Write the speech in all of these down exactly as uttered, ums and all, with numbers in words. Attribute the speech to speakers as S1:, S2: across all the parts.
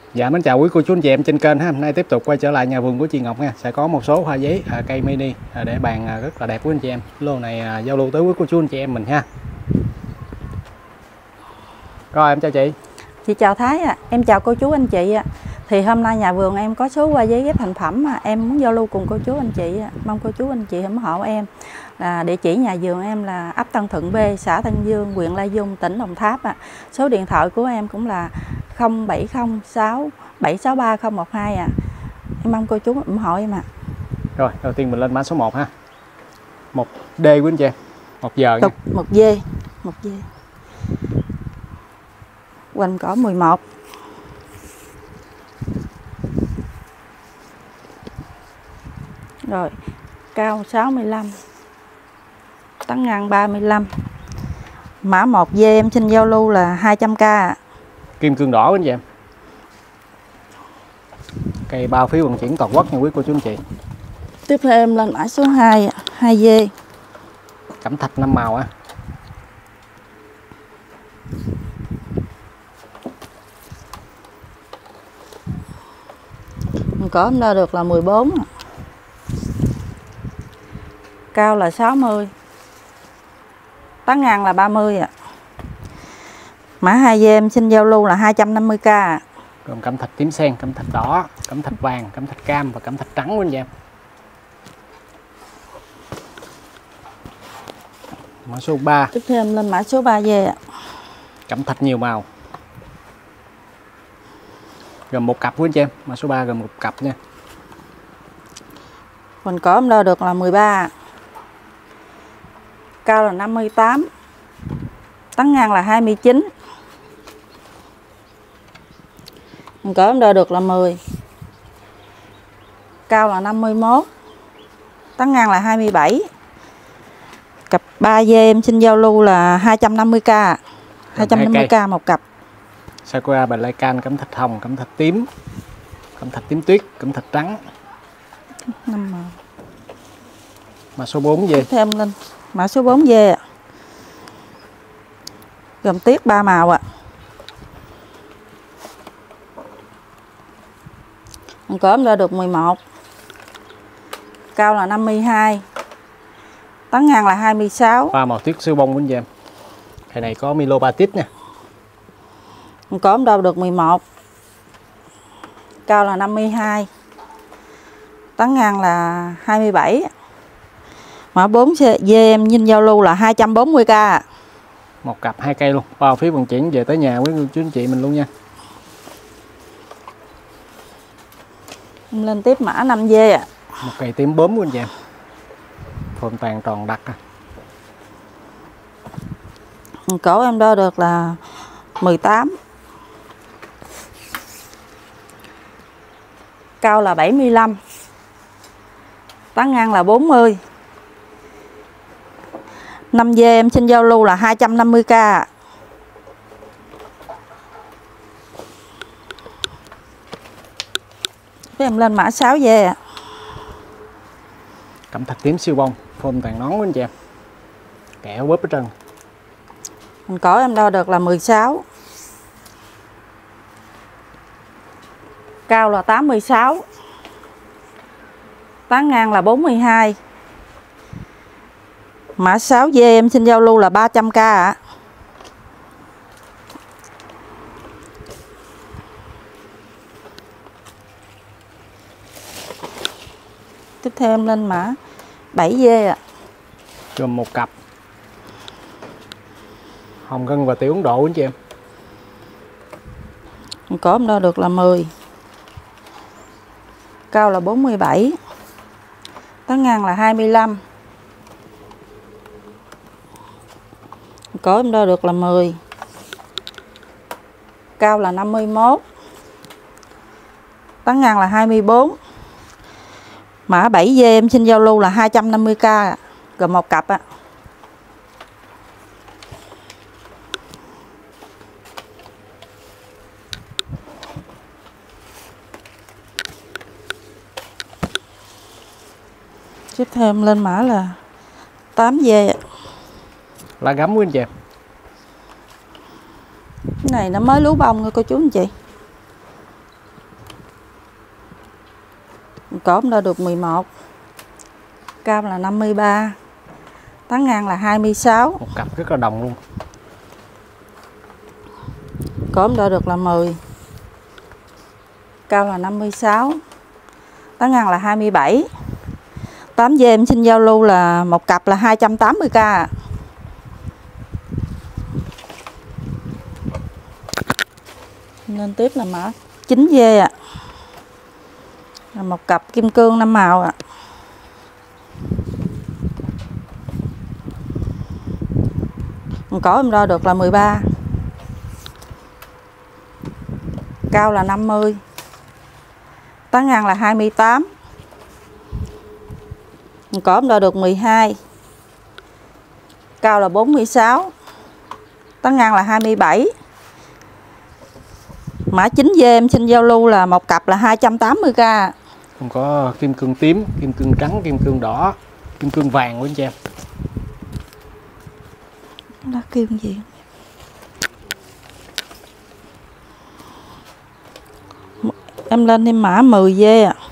S1: Dạ mến chào quý cô chú anh chị em trên kênh ha. Hôm nay tiếp tục quay trở lại nhà vườn của chị Ngọc nha. Sẽ có một số hoa giấy à, cây mini à, để bàn à, rất là đẹp của anh chị em. Lô này à, giao lưu tới quý cô chú anh chị em mình ha. Rồi em chào chị.
S2: Chị chào Thái ạ. À. Em chào cô chú anh chị ạ. À. Thì hôm nay nhà vườn em có số hoa giấy ghép thành phẩm mà em muốn giao lưu cùng cô chú anh chị. À. Mong cô chú anh chị ủng hộ em. Là địa chỉ nhà vườn em là ấp Tân Thuận B, xã Tân Dương, huyện Lai Vung, tỉnh Đồng Tháp ạ. À. Số điện thoại của em cũng là không bảy không sáu bảy sáu ba không một hai ạ. À. Em mong cô chú ủng hộ em ạ. À.
S1: Rồi, đầu tiên mình lên mã số một ha. Một D của anh chị em. Một giờ nha.
S2: Một D, một D. Hoành cỏ mười một. Rồi, cao sáu mươi lăm. Tán ngang ba mươi lăm. Mã một D em xin giao lưu là hai trăm k ạ.
S1: Kim cương đỏ anh chị em. Cây bao phí vận chuyển toàn quốc nha quý cô chú anh chị.
S2: Tiếp theo em lên mã số hai, hai D.
S1: Cẩm thạch năm màu á.
S2: Cỏ em đo được là mười bốn. Cao là sáu mươi. Tán ngang là ba mươi ạ. Mã hai D em xin giao lưu là hai trăm năm mươi k ạ.
S1: Gồm cẩm thạch tím sen, cẩm thạch đỏ, cẩm thạch vàng, cẩm thạch cam và cẩm thạch trắng của anh em. Mã số ba.
S2: Tiếp theo em lên mã số ba D ạ.
S1: Cẩm thạch nhiều màu. Gồm một cặp của anh chị em. Mã số ba gồm một cặp nha.
S2: Hoành cỏ em đo được là mười ba. Cao là năm mươi tám. Tán ngang là hai mươi chín. Hoành cỏ em đo được là mười. Cao là năm mươi mốt. Tán ngang là hai mươi bảy. Cặp ba D em xin giao lưu là hai trăm năm mươi k. hai trăm năm mươi k một cặp.
S1: Sakura, Bạch Lai Can, cẩm thạch hồng, cẩm thạch tím, cẩm thạch tím tuyết, cẩm thạch trắng.
S2: năm màu.
S1: Mã số bốn D.
S2: Thêm lên mã số bốn D ạ. Gồm tiết ba màu ạ. Mình cỡ ra được mười một. Cao là năm mươi hai. Tán ngang là hai mươi sáu.
S1: Ba màu tuyết siêu bông của anh chị em. Cây này có Milo Batit nha.
S2: Mình cỡ đo được mười một. Cao là năm mươi hai. Tán ngang là hai mươi bảy. Mã bốn D em nhìn giao lưu là hai trăm bốn mươi k.
S1: Một cặp hai cây luôn, bao phí vận chuyển về tới nhà với chú anh chị mình luôn nha.
S2: Em lên tiếp mã năm D ạ.
S1: Một cây tím bướm của anh chị em. Phơm toàn tròn đặc.
S2: Cổ em đo được là mười tám. Cao là bảy mươi lăm. Tán ngang là bốn mươi. năm D em xin giao lưu là hai trăm năm mươi k. Thế em lên mã sáu D ạ.
S1: Cẩm thạch tím siêu bông, phơm toàn nón của anh chị em. Kẹo bóp ở trơn.
S2: Mình cổ em đo được là mười sáu. Cao là tám mươi sáu. Tán ngang là bốn mươi hai. Mã sáu D em xin giao lưu là ba trăm k ạ. Tiếp theo em lên mã bảy D ạ.
S1: Gồm một cặp. Hồng ngân và tiểu Ấn Độ anh chị em.
S2: Cổ em đo được là mười. Cao là bốn mươi bảy. Tán ngang là hai mươi lăm. Cổ em đo được là mười. Cao là năm mươi mốt. Tán ngang là hai mươi bốn. Mã bảy D em xin giao lưu là hai trăm năm mươi k. Gồm một cặp ạ. Tiếp theo em lên mã là tám D ạ.
S1: Lá gấm của anh chị em.
S2: Cái này nó mới lú bông thôi cô chú anh chị. Cổ em đo được mười một. Cao là năm mươi ba. Tán ngang là hai mươi sáu.
S1: Một cặp rất là đồng luôn.
S2: Cổ em đo được là mười. Cao là năm mươi sáu. Tán ngang là hai mươi bảy. tám dê em xin giao lưu là một cặp là hai trăm tám mươi k ạ. Nên tiếp là mã chín dê ạ. Là một cặp kim cương năm màu ạ. Cổ em đo được là mười ba. Cao là năm mươi. Tán ngang là hai mươi tám. Cổ em đo được mười hai. Cao là bốn mươi sáu. Tán ngang là hai mươi bảy. Mã chín dê em xin giao lưu là một cặp là hai trăm tám mươi k.
S1: Còn có kim cương tím, kim cương trắng, kim cương đỏ, kim cương vàng của anh chị em.
S2: Lá kim gì? Em lên thêm mã mười dê ạ.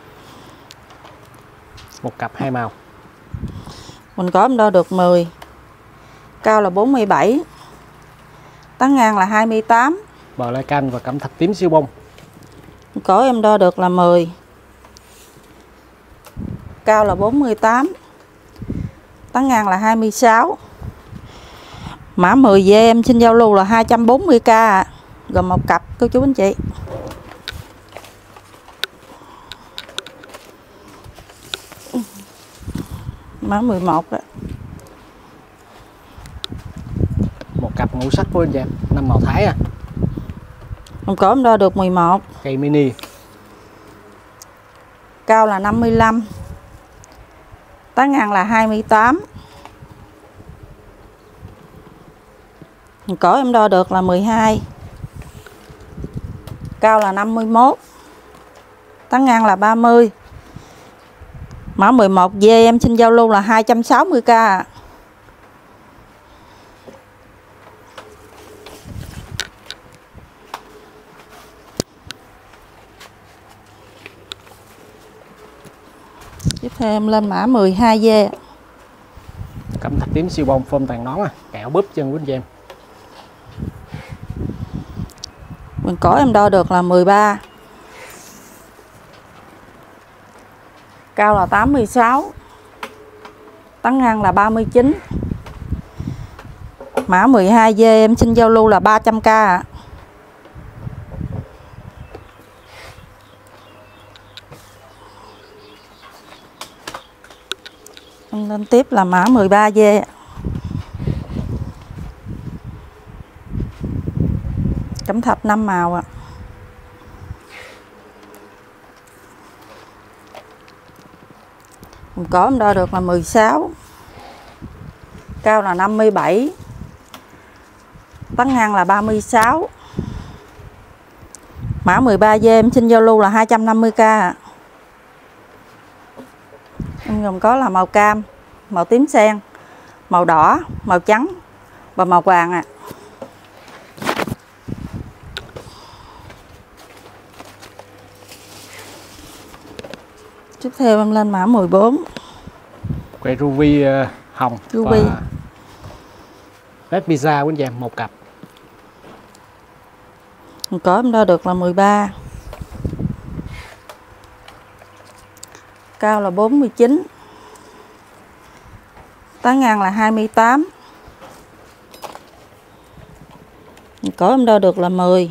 S1: Một cặp hai màu.
S2: Mình có em đo được mười. Cao là bốn mươi bảy. Tán ngang là hai mươi tám.
S1: Bờ lai canh và cẩm thạch tím siêu bông.
S2: Cổ em đo được là mười. Cao là bốn mươi tám. Tán ngang là hai mươi sáu. Mã mười dê em xin giao lưu là hai trăm bốn mươi k ạ. Gồm một cặp cô chú anh chị. Mã mười một đó.
S1: Một cặp ngũ sắc của anh chị em, năm màu Thái à.
S2: Em cổ em đo được mười một.
S1: Cây mini.
S2: Cao là năm mươi lăm. Tán ngang là hai mươi tám. Cổ em đo được là mười hai. Cao là năm mươi mốt. Tán ngang là ba mươi. Mã mười một dê em xin giao lưu là hai trăm sáu mươi k. Tiếp theo em lên mã mười hai dê.
S1: Cẩm thạch tím siêu bông phôm tàn nón à, kẹo búp chân của anh chị em.
S2: Mình cổ em đo được là mười ba. Cao là tám mươi sáu. Tán ngang là ba mươi chín. Mã mười hai dê em xin giao lưu là ba trăm k ạ. Em lên tiếp là mã mười ba dê. Cẩm thạch năm màu ạ. Cổ em đo được là mười sáu. Cao là năm mươi bảy. Tán ngang là ba mươi sáu. Mã mười ba dê em xin giao lưu là hai trăm năm mươi k. Em gồm có là màu cam, màu tím sen, màu đỏ, màu trắng và màu vàng ạ. Tiếp theo em lên mã mười bốn.
S1: Quay ruby uh, hồng
S2: Ruby.
S1: và red pizza của anh chị em, một cặp.
S2: Cổ em đo được là mười ba. Cao là bốn mươi chín. Tán ngang là hai mươi tám. Cổ em đo được là mười.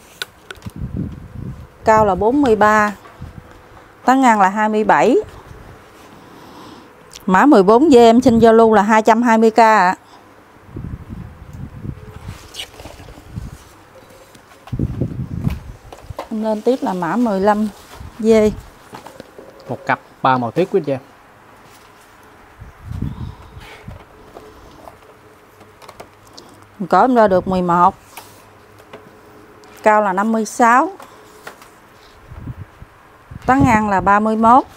S2: Cao là bốn mươi ba. Tán ngang là hai mươi bảy. Mã mười bốn dê em xin giao lưu là hai trăm hai mươi k ạ. Em lên tiếp là mã mười lăm dê.
S1: Một cặp ba màu tiết của anh chị em.
S2: Cổ em đo được mười một. Cao là năm mươi sáu. Tán ngang là ba mươi mốt.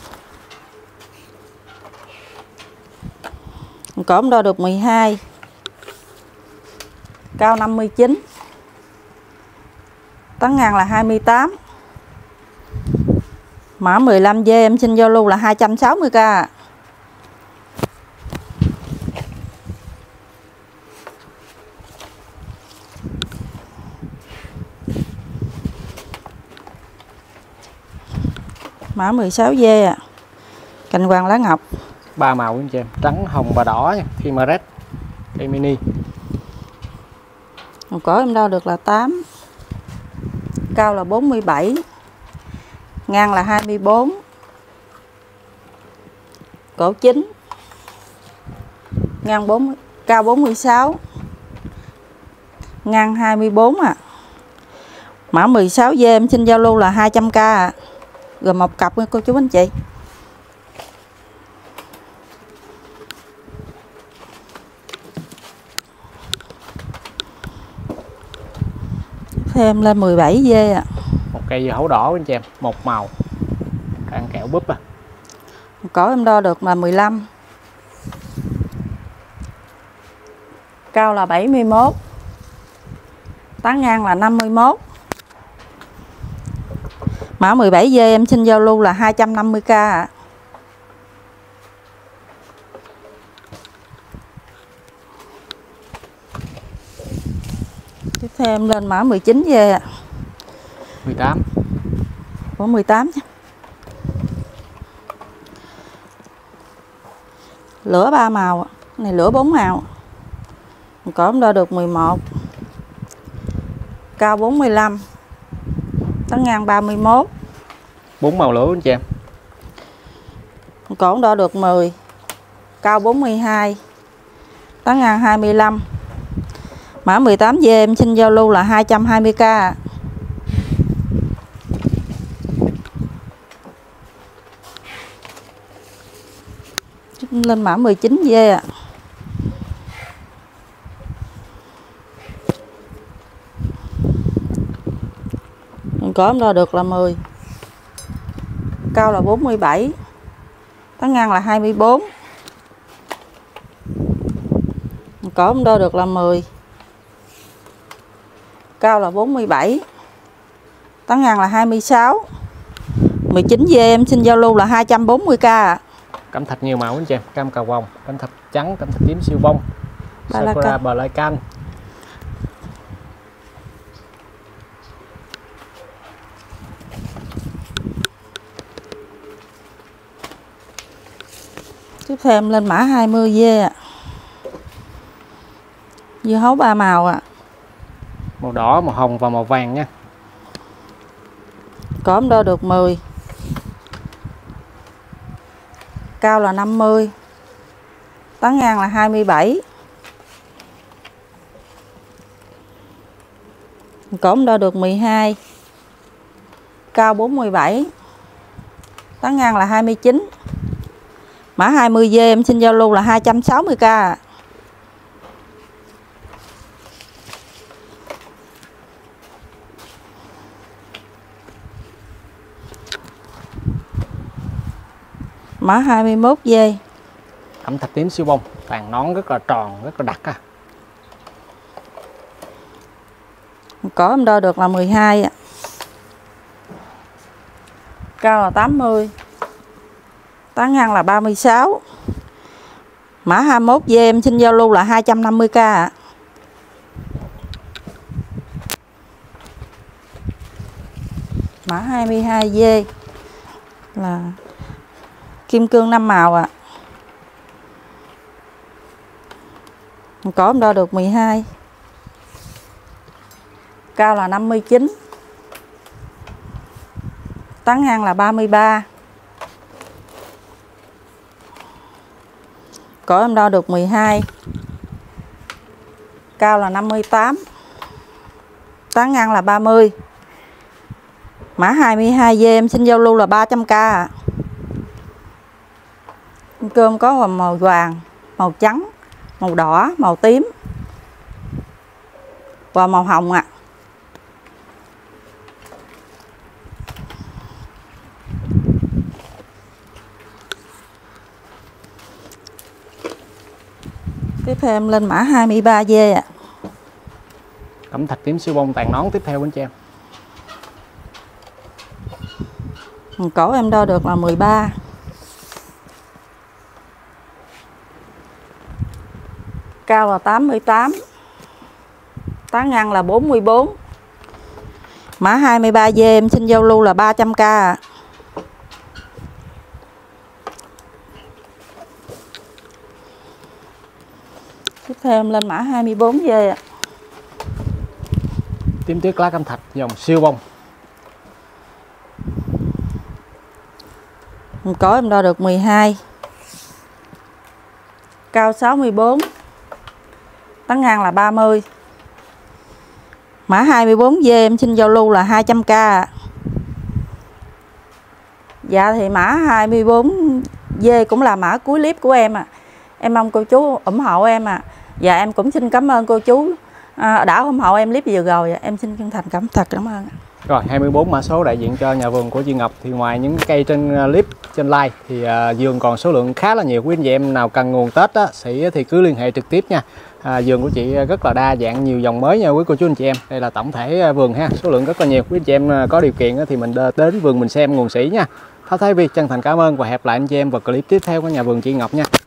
S2: Cổ em đo được mười hai. Cao năm mươi chín. Tán ngang là hai mươi tám. Mã mười lăm dê em xin giao lưu là hai trăm sáu mươi k. Mã mười sáu dê à. Cành hoàng lá ngọc.
S1: Ba màu anh chị em, trắng, hồng và đỏ nha, khi mà red. Cây mini.
S2: Cổ em đo được là tám. Cao là bốn mươi bảy. Ngang là hai mươi bốn. Cổ chín. Ngang bốn, cao bốn mươi sáu. Ngang hai mươi bốn à. Mã mười sáu dê em xin giao lưu là hai trăm k à. Rồi một cặp nha cô chú anh chị. Thêm lên mười bảy dê à.
S1: Một cây dưa hấu đỏ anh chị em, một màu. Ăn kẹo búp à.
S2: Cổ em đo được là mười lăm. Cao là bảy mươi mốt. Tán ngang là năm mươi mốt. Mã mười bảy dê em xin giao lưu là hai trăm năm mươi k ạ. Tiếp theo em lên mã mười chín dê ạ.
S1: mười tám.
S2: Của mười tám nha. Lửa ba màu, này lửa bốn màu. Cổ em đo được mười một. Cao bốn mươi lăm. Tán ngang ba mươi mốt.
S1: Bốn màu lửa anh chị em.
S2: Cổ em đo được mười. Cao bốn mươi hai. Tán ngang hai mươi lăm. Mã mười tám dê em xin giao lưu là hai trăm hai mươi k. Lên mã mười chín dê ạ. Cổ em đo được là mười. Cao là bốn mươi bảy. Tán ngang là hai mươi bốn. Cổ em đo được là mười. Cao là bốn mươi bảy. Tán ngang là hai mươi sáu. mười chín dê em xin giao lưu là hai trăm bốn mươi k ạ.
S1: Cẩm thạch nhiều màu anh chị em, cam cào vòng, cẩm thạch trắng, cẩm thạch tím siêu bông, Sakura Black Can.
S2: Tiếp theo em lên mã hai mươi dê ạ. Dưa hấu ba màu ạ.
S1: Màu đỏ, màu hồng và màu vàng nha.
S2: Cổ em đo được mười. Cao là năm mươi. Tán ngang là hai mươi bảy. Cổ em đo được mười hai. Cao bốn mươi bảy. Tán ngang là hai mươi chín. Mã hai mươi dê em xin giao lưu là hai trăm sáu mươi k. Mã hai mươi mốt dê.
S1: Cẩm thạch tím siêu bông, tàn nón rất là tròn, rất là đặc à.
S2: Cổ em đo được là mười hai ạ. Cao là tám mươi. Tán ngang là ba mươi sáu. Mã hai mươi mốt dê em xin giao lưu là hai trăm năm mươi k ạ. Mã hai mươi hai dê là kim cương năm màu ạ. Cổ em đo được mười hai. Cao là năm mươi chín. Tán ngang là ba mươi ba. Cổ em đo được mười hai. Cao là năm mươi tám. Tán ngang là ba mươi. Mã hai mươi hai dê em xin giao lưu là ba trăm k ạ. Cơm có màu vàng, màu trắng, màu đỏ, màu tím và màu hồng ạ. Tiếp theo em lên mã hai mươi ba dê ạ.
S1: Cẩm thạch tím siêu bông, tàn nón tiếp theo anh chị em.
S2: Cổ em đo được là mười ba. Cao là tám mươi tám. Tán ngăn là bốn mươi bốn. Mã hai mươi ba dê em xin giao lưu là ba trăm k ạ. Tiếp theo em lên mã hai mươi bốn dê ạ.
S1: Tím tuyết lá cẩm thạch dòng siêu bông.
S2: Cổ em đo được mười hai. Cao sáu mươi bốn. Tán ngang là ba mươi. Mã hai mươi bốn dê em xin giao lưu là hai trăm k ạ. Dạ thì mã hai mươi bốn dê cũng là mã cuối clip của em à. Em mong cô chú ủng hộ em à. Dạ em cũng xin cảm ơn cô chú à, đã ủng hộ em clip vừa rồi. Em xin chân thành cảm thật cảm ơn.
S1: Rồi hai mươi bốn mã số đại diện cho nhà vườn của chị Ngọc. Thì ngoài những cây trên clip trên like thì uh, vườn còn số lượng khá là nhiều. Quý anh chị em nào cần nguồn Tết á, sĩ thì cứ liên hệ trực tiếp nha. À, vườn của chị rất là đa dạng, nhiều dòng mới nha quý cô chú anh chị em. Đây là tổng thể vườn ha, số lượng rất là nhiều. Quý anh chị em có điều kiện thì mình đến vườn mình xem nguồn sĩ nha. Thái Thái Vi chân thành cảm ơn và hẹn lại anh chị em vào clip tiếp theo của nhà vườn chị Ngọc nha.